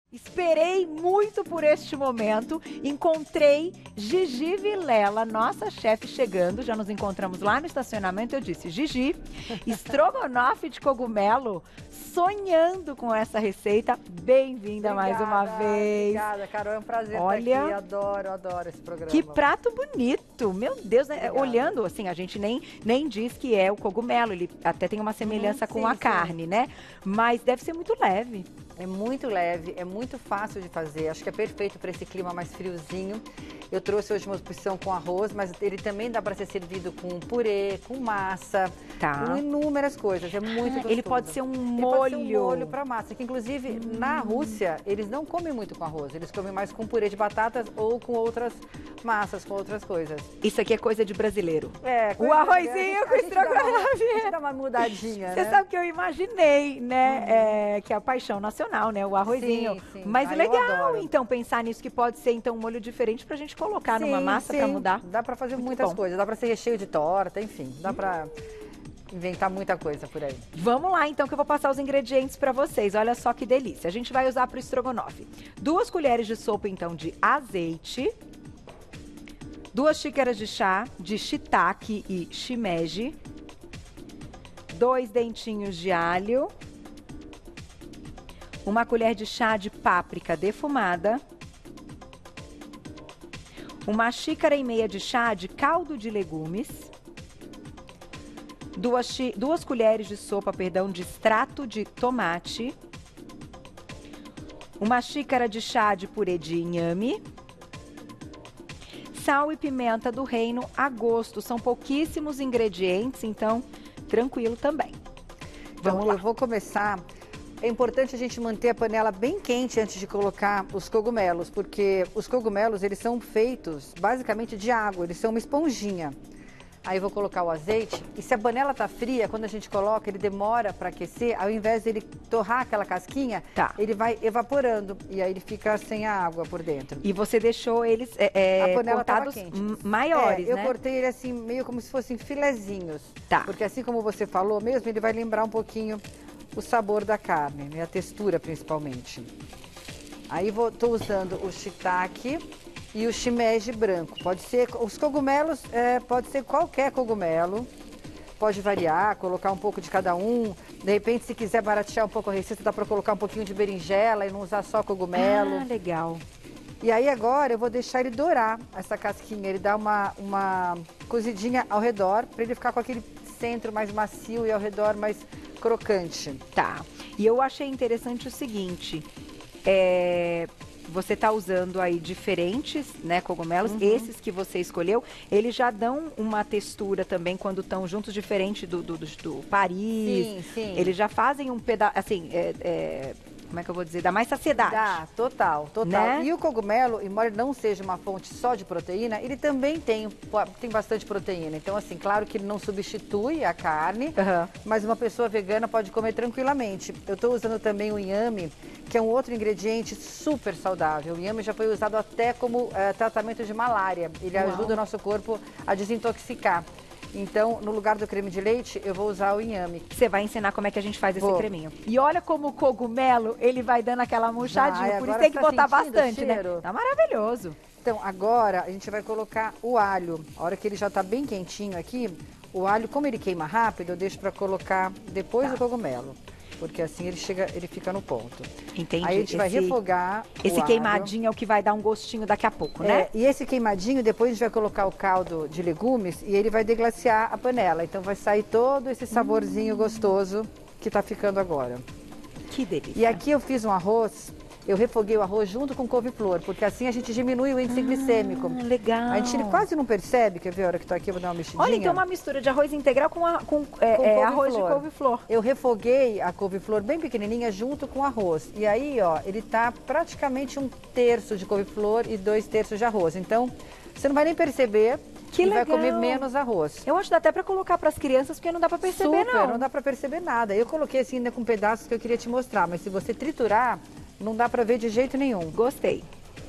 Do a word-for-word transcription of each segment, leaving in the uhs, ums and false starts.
Esperei muito por este momento, encontrei Gigi Vilela, nossa chefe, chegando, já nos encontramos lá no estacionamento, eu disse, Gigi, estrogonofe de cogumelo, sonhando com essa receita, bem-vinda mais uma vez. Obrigada, Carol, é um prazer Olha, estar aqui, adoro, adoro esse programa. Que prato bonito, meu Deus, né? Olhando assim, a gente nem, nem diz que é o cogumelo, ele até tem uma semelhança hum, com sim, a sim. carne, né? Mas deve ser muito leve. É muito leve, é muito fácil de fazer, acho que é perfeito para esse clima mais friozinho. Eu trouxe hoje uma opção com arroz, mas ele também dá para ser servido com purê, com massa, tá. com inúmeras coisas, é muito gostoso. Ele pode ser um ele molho. Pode ser um molho para massa, que inclusive hum. na Rússia eles não comem muito com arroz, eles comem mais com purê de batatas ou com outras massas, com outras coisas. Isso aqui é coisa de brasileiro. É, o arrozinho com estrogonofe. A gente dá uma mudadinha, Você né? sabe que eu imaginei, né, hum. é, que é a paixão nacional, né, o arrozinho. Sim, sim. Mas ah, legal, então, pensar nisso, que pode ser, então, um molho diferente pra gente colocar sim, numa massa pra mudar. Dá pra fazer muito muitas bom. coisas, dá pra ser recheio de torta, enfim, dá hum. pra inventar muita coisa por aí. Vamos lá, então, que eu vou passar os ingredientes pra vocês. Olha só que delícia. A gente vai usar pro estrogonofe duas colheres de sopa, então, de azeite, duas xícaras de chá de shiitake e shimeji, dois dentinhos de alho, uma colher de chá de páprica defumada, uma xícara e meia de chá de caldo de legumes, duas, duas colheres de sopa, perdão, de extrato de tomate, uma xícara de chá de purê de inhame, sal e pimenta do reino a gosto. São pouquíssimos ingredientes, então tranquilo também. Vamos então, lá. Eu vou começar. É importante a gente manter a panela bem quente antes de colocar os cogumelos, porque os cogumelos, eles são feitos basicamente de água, eles são uma esponjinha. Aí eu vou colocar o azeite e se a panela tá fria, quando a gente coloca, ele demora para aquecer, ao invés dele torrar aquela casquinha, tá. ele vai evaporando e aí ele fica sem a água por dentro. E você deixou eles é, a panela cortados quente. maiores, é, eu né? Eu cortei ele assim, meio como se fossem filezinhos. Tá. Porque assim como você falou mesmo, ele vai lembrar um pouquinho o sabor da carne, né? A textura principalmente. Aí vou, tô usando o shiitake e o shimeji branco. Pode ser, os cogumelos, é, pode ser qualquer cogumelo. Pode variar, colocar um pouco de cada um. De repente, se quiser baratear um pouco a receita, dá para colocar um pouquinho de berinjela e não usar só cogumelo. Ah, legal. E aí agora eu vou deixar ele dourar essa casquinha. Ele dá uma, uma cozidinha ao redor, para ele ficar com aquele centro mais macio e ao redor mais crocante. Tá. E eu achei interessante o seguinte, é, você tá usando aí diferentes, né, cogumelos, uhum. Esses que você escolheu, eles já dão uma textura também quando estão juntos, diferente do, do, do, do Paris. Sim, sim. Eles já fazem um pedaço, assim, é, é, como é que eu vou dizer? Dá mais saciedade. Dá, total, total. Né? E o cogumelo, embora ele não seja uma fonte só de proteína, ele também tem, tem bastante proteína. Então, assim, claro que ele não substitui a carne, uhum. Mas uma pessoa vegana pode comer tranquilamente. Eu estou usando também o inhame, que é um outro ingrediente super saudável. O inhame já foi usado até como é, tratamento de malária. Ele Uau. Ajuda o nosso corpo a desintoxicar. Então, no lugar do creme de leite, eu vou usar o inhame. Você vai ensinar como é que a gente faz esse vou. creminho. E olha como o cogumelo, ele vai dando aquela murchadinha. Vai, por isso tem que tá botar bastante, cheiro? Né? Tá maravilhoso. Então, agora a gente vai colocar o alho. A hora que ele já tá bem quentinho aqui, o alho, como ele queima rápido, eu deixo pra colocar depois tá. do cogumelo. Porque assim ele chega, ele fica no ponto. Entendi. Aí a gente esse, vai refogar Esse o queimadinho alho. É o que vai dar um gostinho daqui a pouco, né? É, e esse queimadinho, depois a gente vai colocar o caldo de legumes e ele vai deglaciar a panela. Então vai sair todo esse saborzinho hum. gostoso que tá ficando agora. Que delícia. E aqui eu fiz um arroz. Eu refoguei o arroz junto com couve-flor, porque assim a gente diminui o índice ah, glicêmico. Legal. A gente quase não percebe, quer ver a hora que tô aqui, eu vou dar uma mexidinha. Olha, então uma mistura de arroz integral com, a, com, é, com é, arroz de couve-flor. Eu refoguei a couve-flor bem pequenininha junto com o arroz. E aí, ó, ele tá praticamente um terço de couve-flor e dois terços de arroz. Então, você não vai nem perceber. Que e legal. Vai comer menos arroz. Eu acho que dá até pra colocar pras crianças, porque não dá pra perceber, Super, não. não dá pra perceber nada. Eu coloquei assim ainda com pedaços que eu queria te mostrar, mas se você triturar, não dá pra ver de jeito nenhum. Gostei.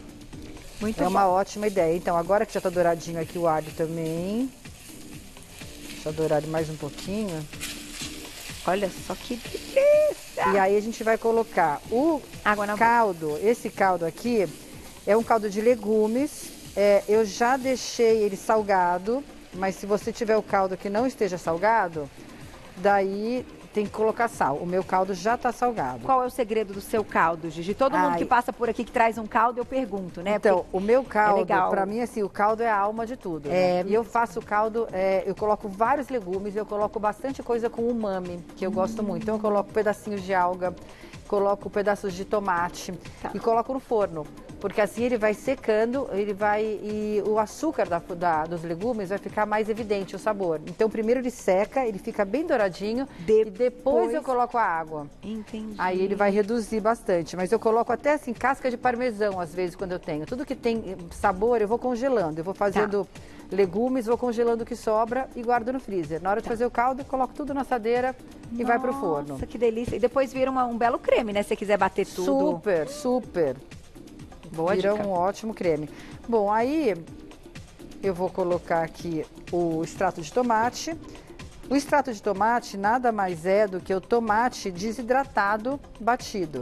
Muito É bom. uma ótima ideia. Então, agora que já tá douradinho aqui o alho também. Deixa eu dourar mais um pouquinho. Olha só que delícia! E aí a gente vai colocar o Água na caldo. Boca. Esse caldo aqui é um caldo de legumes. É, eu já deixei ele salgado, mas se você tiver o caldo que não esteja salgado, daí tem que colocar sal. O meu caldo já está salgado. Qual é o segredo do seu caldo, Gigi? Todo Ai. mundo que passa por aqui que traz um caldo, eu pergunto, né? Então, Porque o meu caldo, é para mim, assim, o caldo é a alma de tudo. É... Né? E eu faço o caldo, é, eu coloco vários legumes, eu coloco bastante coisa com umami, que eu hum. gosto muito. Então, eu coloco pedacinhos de alga, coloco pedaços de tomate tá. e coloco no forno. Porque assim ele vai secando, ele vai e o açúcar da, da, dos legumes vai ficar mais evidente o sabor. Então primeiro ele seca, ele fica bem douradinho depois... e depois eu coloco a água. Entendi. Aí ele vai reduzir bastante, mas eu coloco até assim casca de parmesão às vezes quando eu tenho. Tudo que tem sabor eu vou congelando, eu vou fazendo tá. legumes, vou congelando o que sobra e guardo no freezer. Na hora de fazer o caldo, eu coloco tudo na assadeira e Nossa, vai pro forno. Nossa, que delícia. E depois vira uma, um belo creme, né? Se você quiser bater tudo. Super, super. Boa Vira dica. um ótimo creme. Bom, aí eu vou colocar aqui o extrato de tomate. O extrato de tomate nada mais é do que o tomate desidratado batido.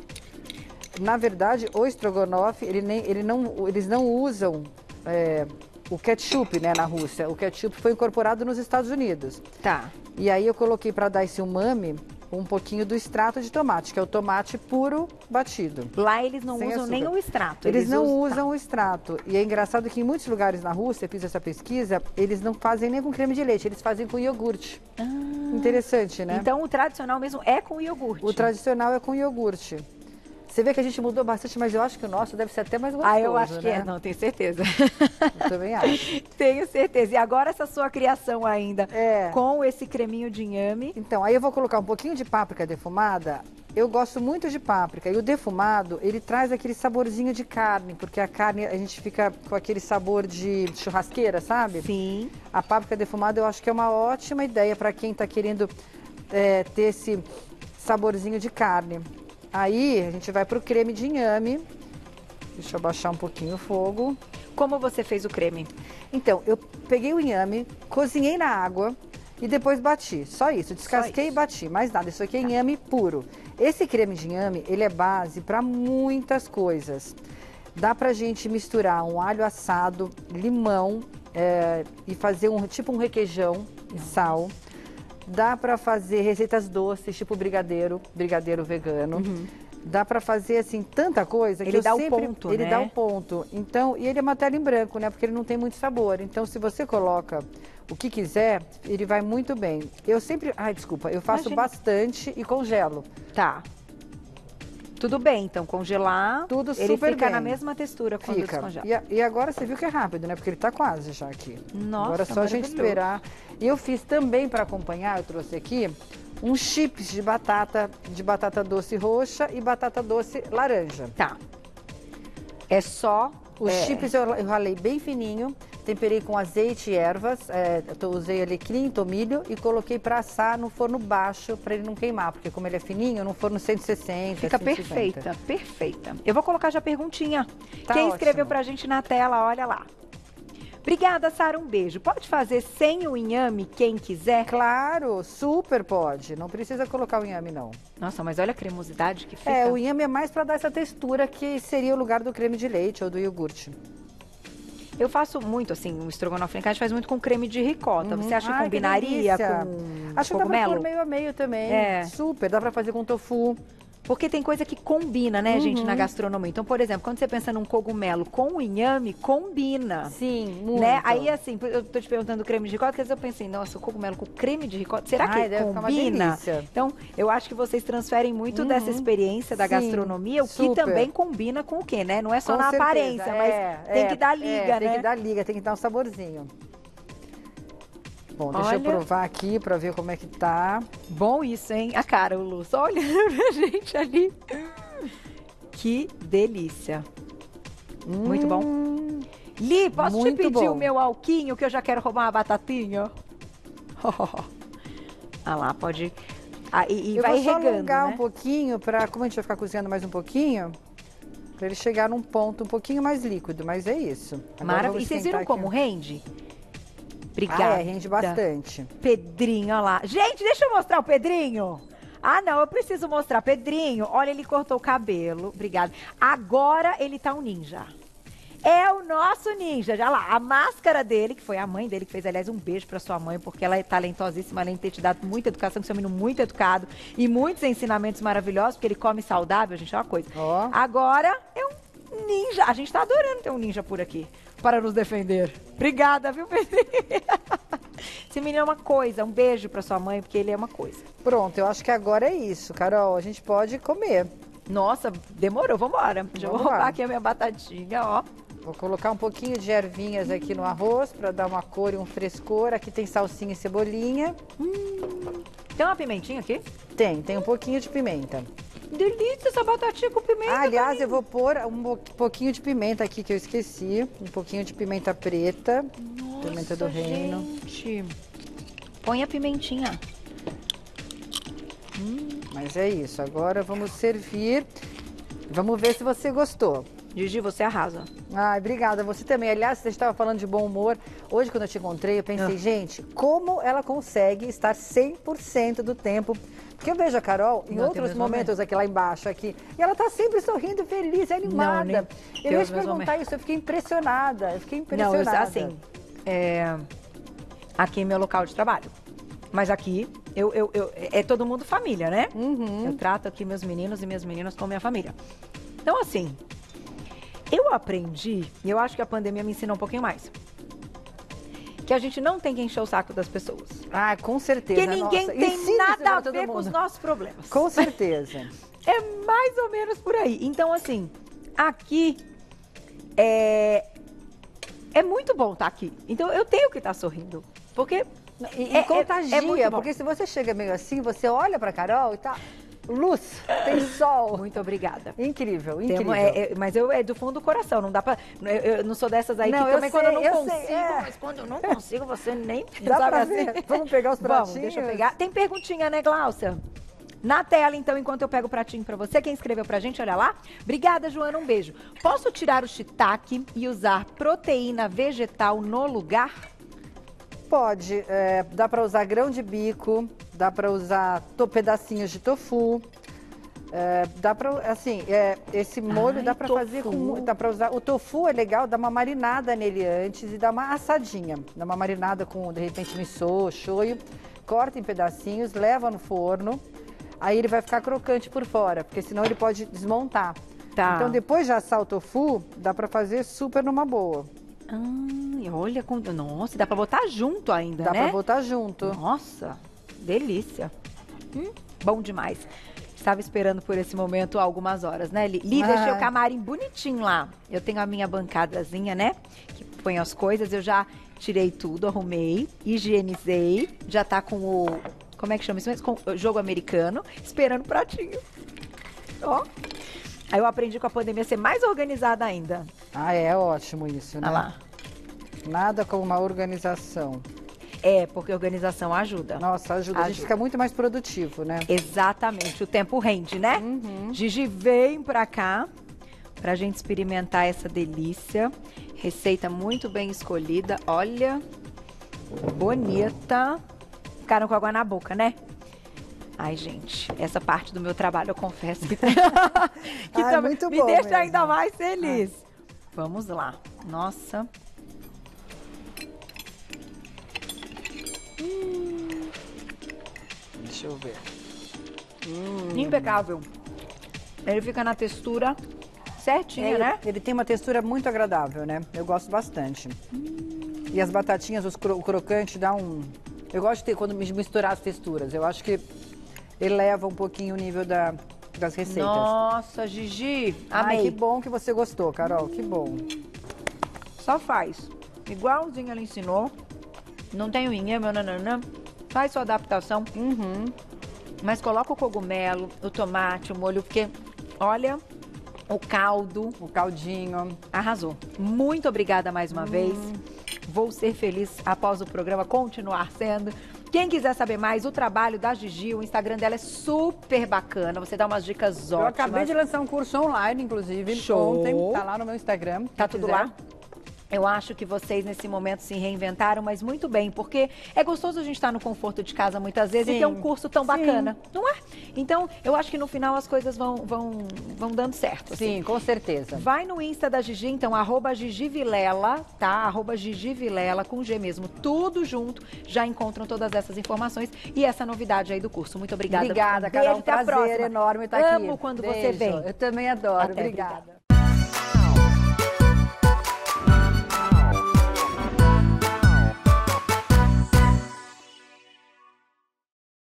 Na verdade, o estrogonofe, ele nem, ele não, eles não usam é, o ketchup, né, na Rússia. O ketchup foi incorporado nos Estados Unidos. Tá. E aí eu coloquei para dar esse umami um pouquinho do extrato de tomate, que é o tomate puro batido. Lá eles não usam açúcar. nem o extrato. Eles, eles não usam... usam o extrato. E é engraçado que em muitos lugares na Rússia, eu fiz essa pesquisa, eles não fazem nem com creme de leite, eles fazem com iogurte. Ah, interessante, né? Então o tradicional mesmo é com iogurte. O tradicional é com iogurte. Você vê que a gente mudou bastante, mas eu acho que o nosso deve ser até mais gostoso, Ah, eu acho que né? é, não, tenho certeza. Eu também acho. Tenho certeza. E agora essa sua criação ainda, é. com esse creminho de inhame. Então, aí eu vou colocar um pouquinho de páprica defumada. Eu gosto muito de páprica. E o defumado, ele traz aquele saborzinho de carne, porque a carne, a gente fica com aquele sabor de churrasqueira, sabe? Sim. A páprica defumada eu acho que é uma ótima ideia para quem está querendo é, ter esse saborzinho de carne. Aí a gente vai pro creme de inhame. Deixa eu baixar um pouquinho o fogo. Como você fez o creme? Então, eu peguei o inhame, cozinhei na água e depois bati. Só isso, descasquei e bati, mais nada. Isso aqui é inhame puro. Esse creme de inhame, ele é base para muitas coisas. Dá pra gente misturar um alho assado, limão é, e fazer um tipo um requeijão e sal. Dá pra fazer receitas doces, tipo brigadeiro, brigadeiro vegano. Uhum. Dá pra fazer, assim, tanta coisa que ele eu dá sempre... o ponto, Ele né? dá o ponto. Então, e ele é uma tela em branco, né? Porque ele não tem muito sabor. Então, se você coloca o que quiser, ele vai muito bem. Eu sempre... Ai, desculpa. Eu faço Imagina. bastante e congelo. Tá. Tudo bem, então, congelar, Tudo ele super fica bem. na mesma textura quando fica. descongela. E, a, e agora você viu que é rápido, né? Porque ele tá quase já aqui. Nossa, agora é só a gente esperar. E eu fiz também para acompanhar, eu trouxe aqui, uns chips de batata, de batata doce roxa e batata doce laranja. Tá. É só... Os é... chips eu, eu ralei bem fininho, temperei com azeite e ervas, é, eu usei alecrim, tomilho e coloquei para assar no forno baixo para ele não queimar, porque como ele é fininho, no forno cento e sessenta, Fica cento e cinquenta. perfeita, perfeita. Eu vou colocar já a perguntinha. Tá Quem ótimo. escreveu pra gente na tela, olha lá. Obrigada, Sara, um beijo. Pode fazer sem o inhame quem quiser? Claro, super pode. Não precisa colocar o inhame, não. Nossa, mas olha a cremosidade que fica. É, o inhame é mais para dar essa textura que seria o lugar do creme de leite ou do iogurte. Eu faço muito, assim, o estrogonofe em casa, a gente faz muito com creme de ricota. Uhum. Você acha que Ai, combinaria que com Acho que dá pra pôr meio a meio também. É. Super, dá pra fazer com tofu. Porque tem coisa que combina, né, uhum. gente, na gastronomia. Então, por exemplo, quando você pensa num cogumelo com o inhame, combina. Sim, muito. Né? Aí, assim, eu tô te perguntando creme de ricota, porque às vezes eu pensei, nossa, o cogumelo com creme de ricota, será Ai, que deve combina? Ficar uma delícia. Então, eu acho que vocês transferem muito uhum. dessa experiência da Sim, gastronomia, o super. que também combina com o quê, né? Não é só com na certeza. aparência, é, mas tem é, que dar liga, é, né? Tem que dar liga, tem que dar um saborzinho. Bom, deixa Olha. eu provar aqui pra ver como é que tá. Bom isso, hein? A cara, o Lu, só olhando pra gente ali. Que delícia. Hum, muito bom. Li, posso te pedir bom. o meu alquinho, que eu já quero roubar uma batatinha? Ah lá, pode... Ah, e, e eu vai vou só regando, alongar né? um pouquinho, pra, como a gente vai ficar cozinhando mais um pouquinho, pra ele chegar num ponto um pouquinho mais líquido, mas é isso. Maravilha. E vocês viram como aqui. rende? Obrigada. Ah, é, rende bastante. Pedrinho, olha lá. Gente, deixa eu mostrar o Pedrinho. Ah, não, eu preciso mostrar. Pedrinho, olha, ele cortou o cabelo. Obrigada. Agora ele tá um ninja. É o nosso ninja. Já lá, a máscara dele, que foi a mãe dele que fez, aliás, um beijo pra sua mãe, porque ela é talentosíssima, além de ter te dado muita educação, que seu menino muito educado e muitos ensinamentos maravilhosos, porque ele come saudável, gente, é uma coisa. Oh. Agora é um ninja. A gente tá adorando ter um ninja por aqui para nos defender. Obrigada, viu, Pedrinho? Esse menino é uma coisa. Um beijo pra sua mãe, porque ele é uma coisa. Pronto, eu acho que agora é isso, Carol. A gente pode comer. Nossa, demorou, vambora. Já vou Vamos lá. roubar aqui a minha batatinha, ó. Vou colocar um pouquinho de ervinhas aqui no arroz para dar uma cor e um frescor. Aqui tem salsinha e cebolinha. Hum, tem uma pimentinha aqui? Tem, tem um pouquinho de pimenta. Delícia essa batatinha com pimenta. Ah, aliás, eu vou pôr um pouquinho de pimenta aqui que eu esqueci. Um pouquinho de pimenta preta. Nossa, pimenta do reino. Gente. Põe a pimentinha. Hum. Mas é isso. Agora vamos servir. Vamos ver se você gostou. Gigi, você arrasa. Ai, obrigada. Você também. Aliás, você estava falando de bom humor. Hoje, quando eu te encontrei, eu pensei, ah. gente, como ela consegue estar cem por cento do tempo... Porque eu vejo a Carol em Não, outros momentos aqui lá embaixo, aqui, e ela tá sempre sorrindo, feliz, animada. Não, eu ia te perguntar momentos. isso, eu fiquei impressionada. Eu fiquei impressionada. Não, eu, assim, é... aqui é meu local de trabalho. Mas aqui, eu, eu, eu, é todo mundo família, né? Uhum. Eu trato aqui meus meninos e minhas meninas como minha família. Então, assim, eu aprendi, e eu acho que a pandemia me ensinou um pouquinho mais, que a gente não tem que encher o saco das pessoas. Ah, com certeza. Que ninguém Nossa, tem nada a ver com os nossos problemas. Com certeza. É mais ou menos por aí. Então, assim, aqui é, é muito bom estar aqui. Então, eu tenho que estar sorrindo. Porque E, e é, contagia, é, é muito bom. Porque se você chega meio assim, você olha pra Carol e tá... Luz, tem sol. Muito obrigada. Incrível, incrível. Tem, é, é, mas eu é do fundo do coração, não dá pra... Eu, eu não sou dessas aí não, que também sei, quando eu não eu consigo, sei, é. mas quando eu não consigo, você nem... Dá sabe pra assim? ver? Vamos pegar os pratinhos? Vamos, deixa eu pegar. Tem perguntinha, né, Gláucia? Na tela, então, enquanto eu pego o pratinho pra você, quem escreveu pra gente, olha lá. Obrigada, Joana, um beijo. Posso tirar o shiitake e usar proteína vegetal no lugar? Pode, é, dá pra usar grão de bico, dá pra usar to, pedacinhos de tofu. É, dá pra, assim, é, esse molho Ai, dá pra tofu. fazer com, dá pra usar, o tofu é legal, dá uma marinada nele antes e dá uma assadinha, dá uma marinada com, de repente, miso, shoyu, corta em pedacinhos, leva no forno, aí ele vai ficar crocante por fora, porque senão ele pode desmontar. Tá. Então, depois de assar o tofu, dá pra fazer super numa boa. Ah, olha, com... nossa, dá pra botar junto ainda, dá né? Dá pra botar junto. Nossa, delícia. Hum, bom demais. Estava esperando por esse momento há algumas horas, né, Li? Li, deixei o camarim bonitinho lá. Eu tenho a minha bancadazinha, né, que põe as coisas. Eu já tirei tudo, arrumei, higienizei. Já tá com o... Como é que chama isso? Com o jogo americano. Esperando o pratinho. Ó. Aí eu aprendi com a pandemia a ser mais organizada ainda. Ah, é ótimo isso, né? Olha lá. Nada como uma organização. É, porque a organização ajuda. Nossa, ajuda. ajuda. A gente fica muito mais produtivo, né? Exatamente. O tempo rende, né? Uhum. Gigi, vem pra cá pra gente experimentar essa delícia. Receita muito bem escolhida. Olha, bonita. Ficaram com água na boca, né? Ai, gente, essa parte do meu trabalho, eu confesso que, que Ai, também muito me bom deixa mesmo. ainda mais feliz. Ai. Vamos lá. Nossa... Deixa eu ver. Hum. Impecável. Ele fica na textura certinha, é, né? Ele tem uma textura muito agradável, né? Eu gosto bastante. Hum. E as batatinhas, os cro o crocante dá um... Eu gosto de ter, quando misturar as texturas. Eu acho que eleva um pouquinho o nível da, das receitas. Nossa, Gigi, amei. Ai, que bom que você gostou, Carol. Que bom. Só faz. Igualzinho ela ensinou. Não tem unha, meu nananã. Faz sua adaptação. Uhum. Mas coloca o cogumelo, o tomate, o molho, porque, olha, o caldo. O caldinho. Arrasou. Muito obrigada mais uma hum. vez. Vou ser feliz após o programa continuar sendo. Quem quiser saber mais, o trabalho da Gigi, o Instagram dela é super bacana. Você dá umas dicas ótimas. Eu acabei de lançar um curso online, inclusive. Show. Ontem. Tá lá no meu Instagram. Tá tudo quiser. lá? Eu acho que vocês, nesse momento, se reinventaram, mas muito bem, porque é gostoso a gente estar no conforto de casa muitas vezes Sim. e ter um curso tão Sim. bacana, não é? Então, eu acho que no final as coisas vão, vão, vão dando certo. Assim. Sim, com certeza. Vai no Insta da Gigi, então, arroba Gigi Vilela, tá? Arroba Gigi Vilela, com G mesmo, tudo junto, já encontram todas essas informações e essa novidade aí do curso. Muito obrigada. Obrigada, um Carol, beijo, um prazer enorme estar aqui. Amo quando Beijo. você vem. Eu também adoro, Até, obrigada. obrigada.